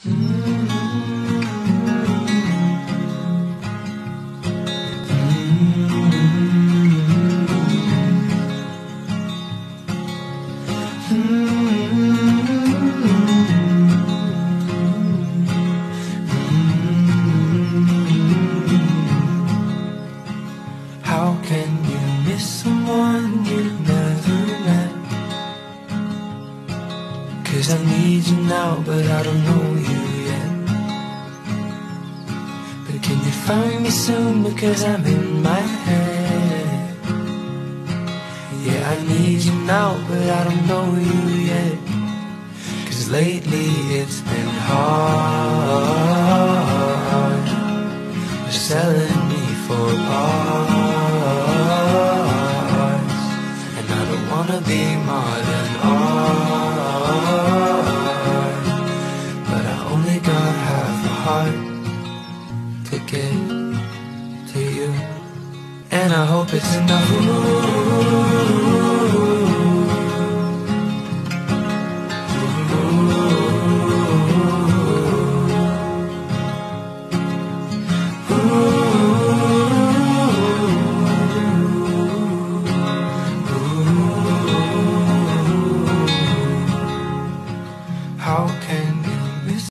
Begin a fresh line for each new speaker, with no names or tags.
How can you miss someone you've never met? 'Cause I need you now, but I don't know you yet. But can you find me soon, because I'm in my head. Yeah, I need you now, but I don't know you yet. 'Cause lately it's been hard. You're selling me for parts, and I don't wanna be more than art. But I only got half a heart to get to you, and I hope it's enough.